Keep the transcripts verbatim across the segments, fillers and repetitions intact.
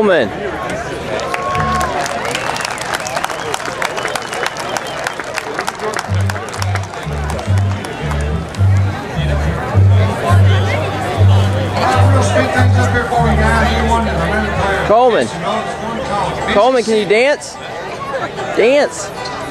Coleman. Coleman. Coleman, can you dance? Dance.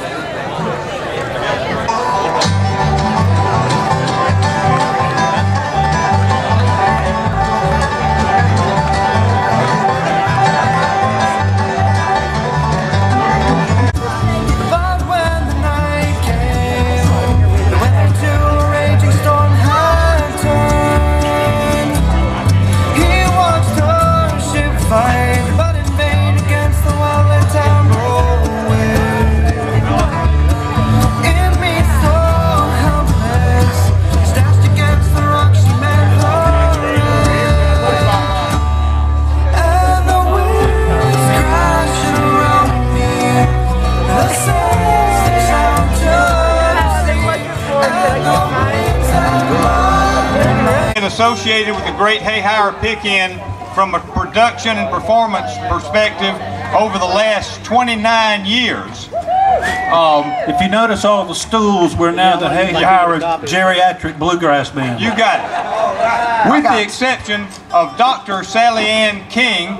Associated with the Great Hahira Pick-In from a production and performance perspective over the last twenty-nine years. Um, if you notice all the stools, we're now the Hahira Geriatric Bluegrass Band. You got it. With the exception of Doctor Sally Ann King,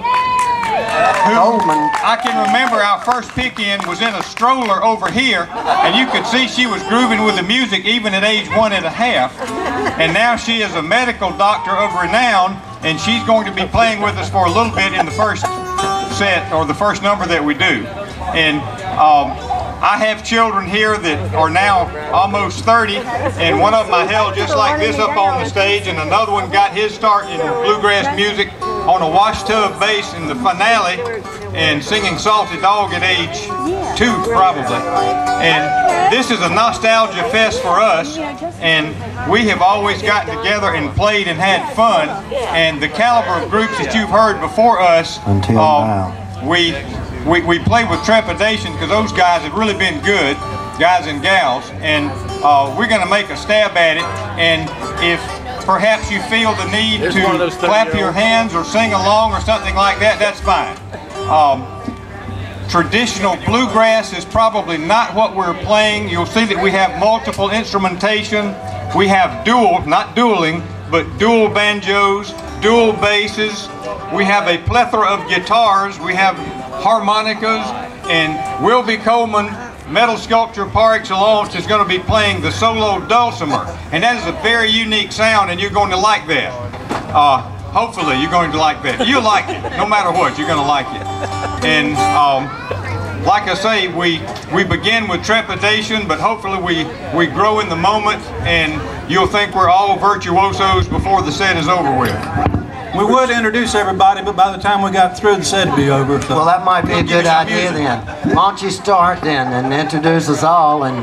who I can remember our first pick-in was in a stroller over here, and you could see she was grooving with the music even at age one and a half. And now she is a medical doctor of renown, and she's going to be playing with us for a little bit in the first set, or the first number that we do. And um, I have children here that are now almost thirty, and one of them I held just like this up on the stage, and another one got his start in bluegrass music on a washtub bass in the finale, and singing Salty Dog at age two probably. And this is a nostalgia fest for us, and we have always gotten together and played and had fun, and the caliber of groups that you've heard before us, Until uh, now. we We, we play with trepidation because those guys have really been good, guys and gals, and uh, we're going to make a stab at it. And if perhaps you feel the need There's to clap your hands or sing along or something like that, that's fine. Um, traditional bluegrass is probably not what we're playing. You'll see that we have multiple instrumentation. We have dual, not dueling, but dual banjos, dual basses. We have a plethora of guitars. We have harmonicas, and Wilby Coleman, metal sculpture par excellence, is going to be playing the solo dulcimer, and that is a very unique sound, and you're going to like that. Uh, hopefully you're going to like that. You like it, no matter what, you're going to like it. And um, like I say, we we begin with trepidation, but hopefully we we grow in the moment, and you'll think we're all virtuosos before the set is over with. We would introduce everybody, but by the time we got through, the set would be over. So. Well, that might be a good idea then. Why don't you start then and introduce us all, and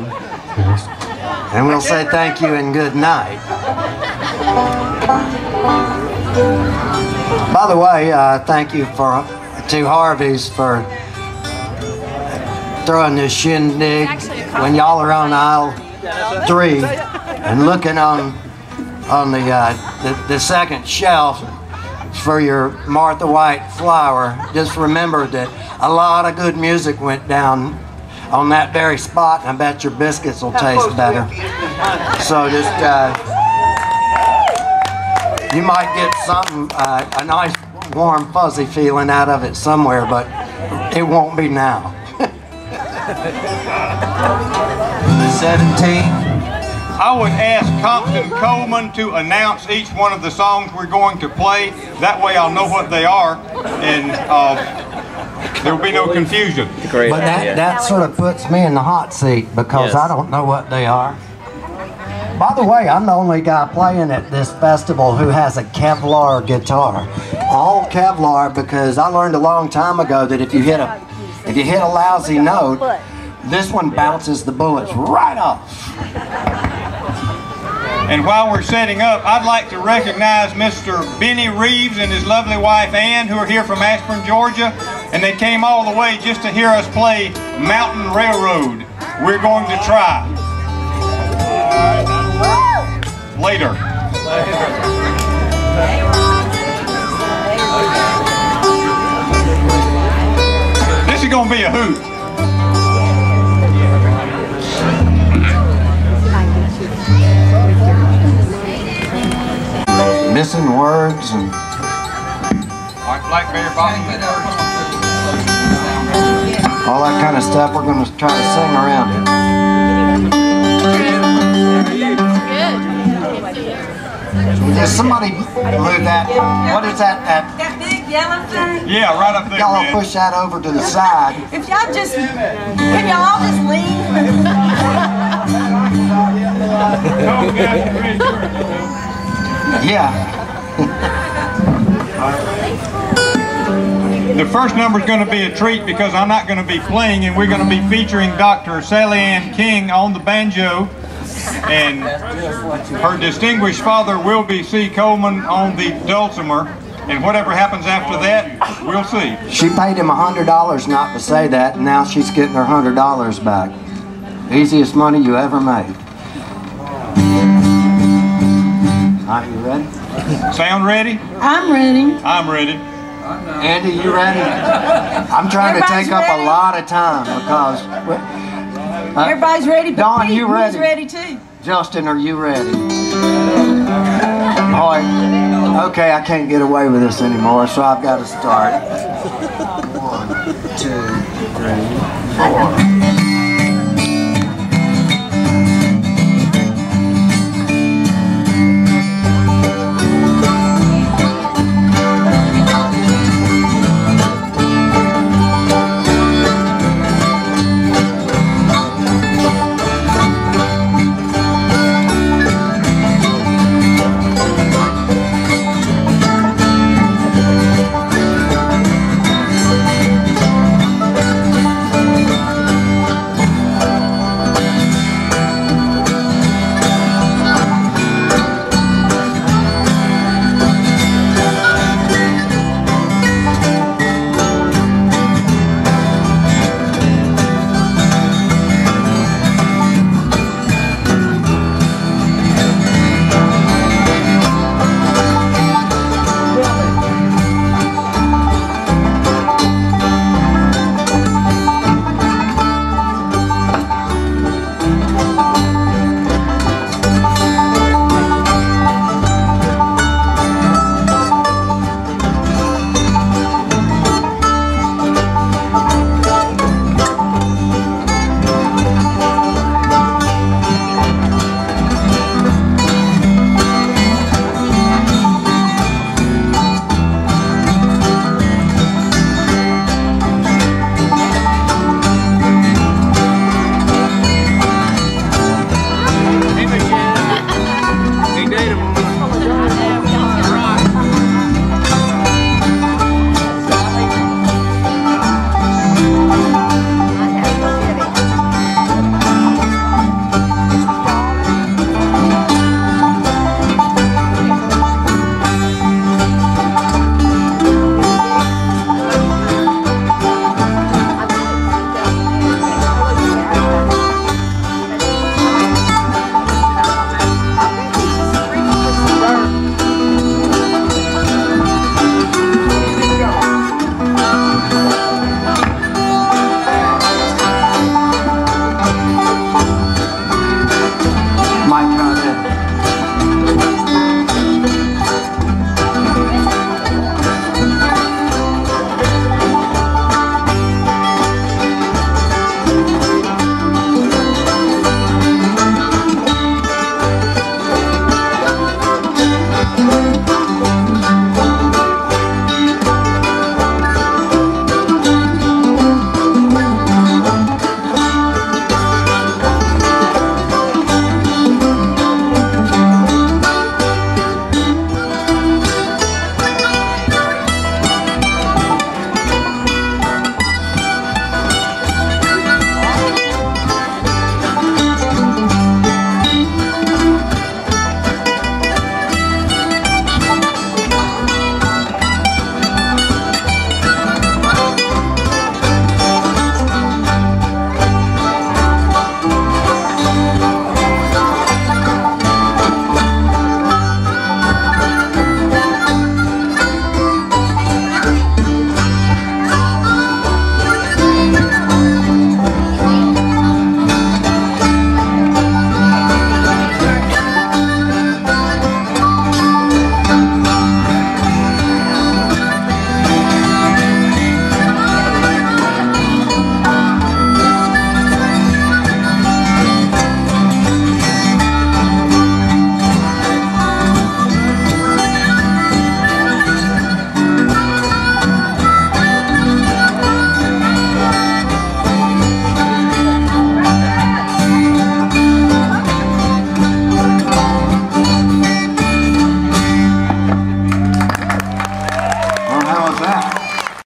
and we'll say thank you and good night. By the way, uh, thank you for to Harveys for throwing this shindig when y'all are on aisle three and looking on on the uh, the, the second shelf for your Martha White flower. Just remember that a lot of good music went down on that very spot, and I bet your biscuits will taste better. So just uh, you might get something, uh, a nice warm fuzzy feeling out of it somewhere, but it won't be now. seventeen. I would ask Compton Coleman to announce each one of the songs we're going to play. That way I'll know what they are, and uh, there will be no confusion. Great but that, that sort of puts me in the hot seat because yes. I don't know what they are. By the way, I'm the only guy playing at this festival who has a Kevlar guitar. All Kevlar, because I learned a long time ago that if you hit a, if you hit a lousy note, this one bounces the bullets right off. And while we're setting up, I'd like to recognize Mister Benny Reeves and his lovely wife Ann, who are here from Ashburn, Georgia, and they came all the way just to hear us play Mountain Railroad. We're going to try. Later. a hoot. Missing words and Like Blackberry bottom. all that kind of stuff. We're going to try to sing around it. Does somebody move that? What is that? That That big yellow thing? Yeah, right up there. y'all man. push that over to the side. If y'all just, can y'all all just leave? Yeah. The first number is going to be a treat because I'm not going to be playing, and we're going to be featuring Doctor Sally Ann King on the banjo, and her distinguished father, Wilby C. Coleman, on the dulcimer. And whatever happens after that, we'll see. She paid him a hundred dollars not to say that, and now she's getting her hundred dollars back. Easiest money you ever made. Are you ready? Sound ready? I'm ready. I'm ready. Andy, you ready? I'm trying to Everybody's take up ready? a lot of time because. Uh, Everybody's ready, but Dawn, Pete, you ready? he's ready too. Justin, are you ready? All right. Okay, I can't get away with this anymore, so I've got to start. One, two, three, four.